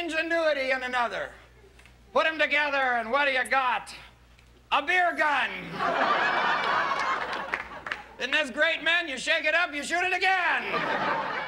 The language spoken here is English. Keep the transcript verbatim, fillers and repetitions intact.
ingenuity in another. Put them together, and what do you got? A beer gun. Isn't this great, men? You shake it up, you shoot it again.